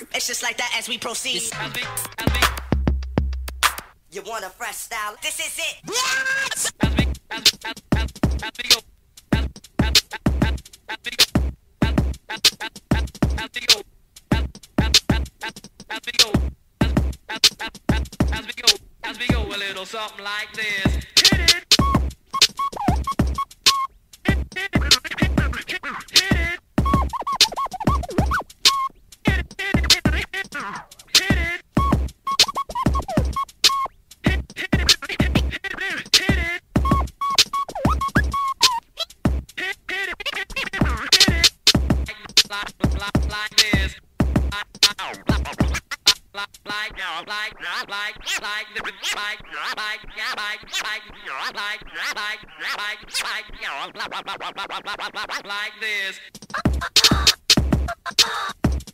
It's just like that as we proceed. You want a fresh style? This is it. What? As we go a little something like this. Hit it. Like this.